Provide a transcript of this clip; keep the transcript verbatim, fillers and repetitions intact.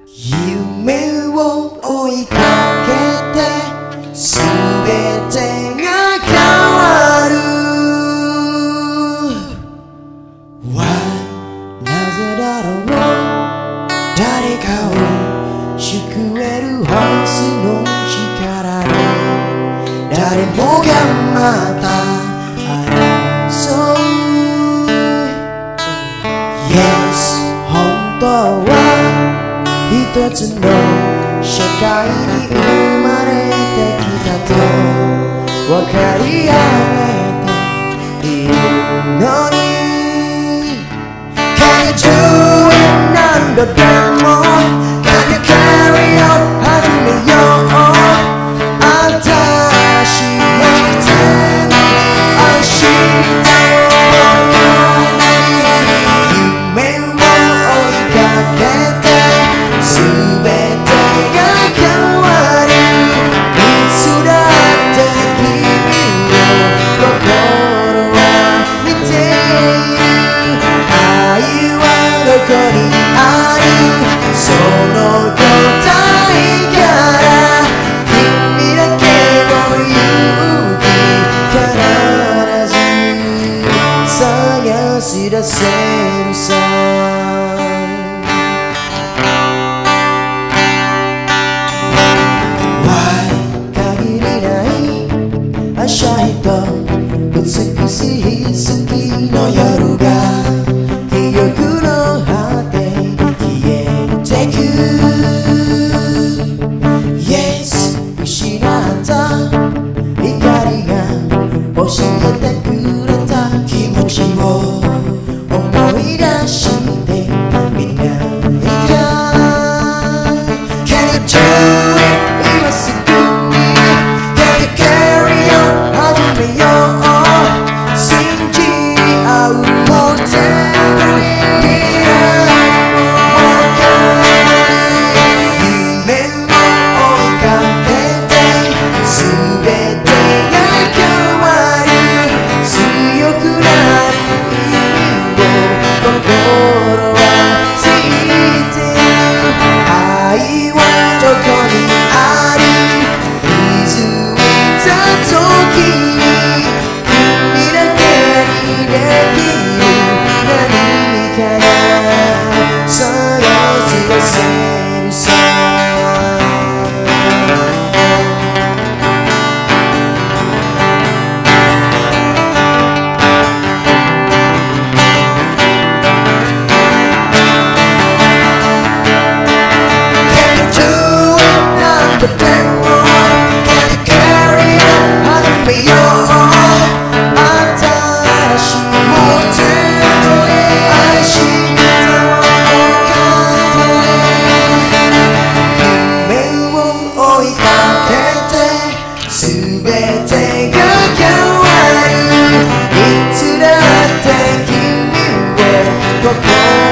夢を追いかけて全てが変わる Why なぜだろう誰かを救えるハスの力で誰もがまた争う Yes 本当は一つの社会に生まれてきたと分かり合えているのに Can you do it 何度でも Can you carry on 始めよう新しい手の明日ここにあるその答えから君だけの勇気必ず探し出せるさ Why 限りない明日と美しい月の夜が記憶の果てに消えてく Yes 失った光が教えてくれた気持ちを思い出してみないか Can you do it 今すぐに Can you carry on 始めよう信じ合うも全心